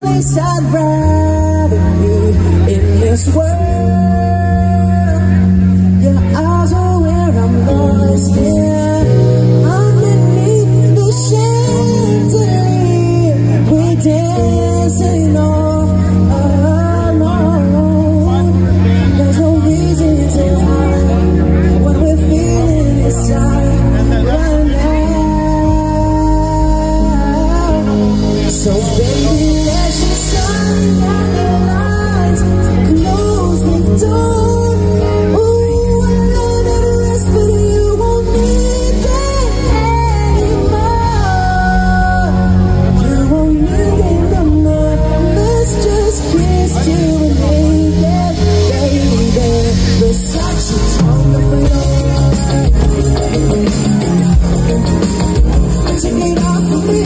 place I'd rather be in this world. Your eyes are where I'm lost in. Underneath the chandelier, we're dancing all alone. There's no reason to hide what we're feeling inside right now. So baby, let's just shine down the lights, close the door. Ooh, I love that rest, but you won't need that anymore. You won't need it no more. Let's just kiss till we're naked, baby. Versace on the floor. Take it off of me,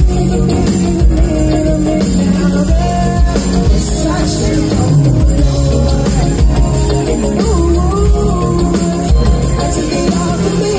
Versace on the floor. Ooh, take it off of me,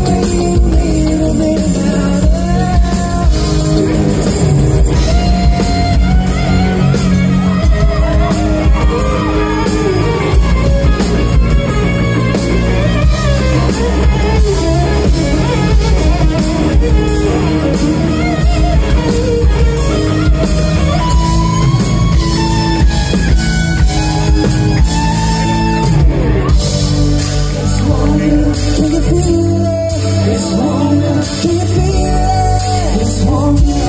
can you feel it? It's warmer. Can you feel it? It's warmer.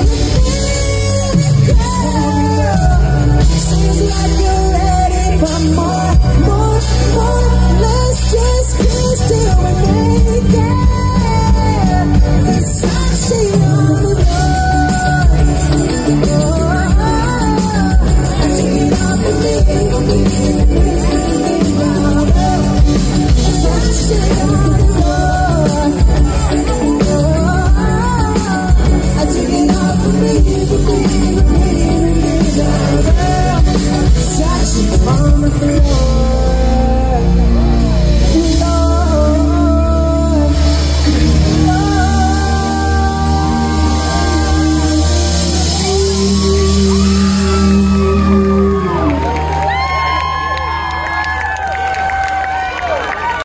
Seems like you're ready for more. Let's just kiss till we're naked. Versace on the floor. Take it off of me. Versace on the floor. Take it off of me. Versace on the floor.